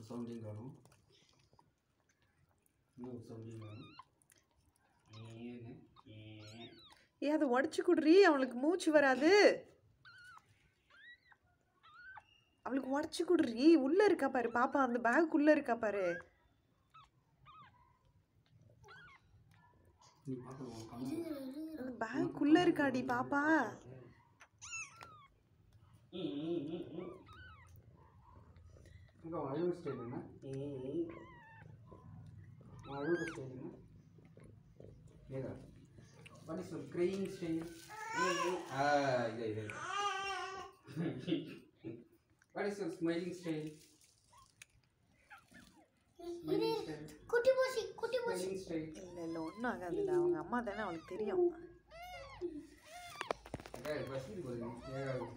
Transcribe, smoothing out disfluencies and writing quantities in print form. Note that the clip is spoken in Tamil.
சவுண்டிங் வரும். இன்னொரு சவுண்டிங் வரும். ஏன் அதை உடச்சி குடுறி, அவளுக்கு மூச்சு வராது. அவளுக்கு உடச்சி குடுறி. உள்ள இருக்கா பாரு பாப்பா, அந்த பேக்குள்ள இருக்கா பாரு. அந்த பேக்குள்ள இருக்காடி பாப்பா. அழுவு ஸ்டைல் என்ன? அழுவு ஸ்டைல் என்ன? ஏதா what is your crying style? இது what is your smiling style? குட்டி பூசி இல்லை இல்லை ஒன்றும் ஆகாதுல்ல, அவங்க அம்மா தானே, அவளுக்கு தெரியும். பசி போகுது.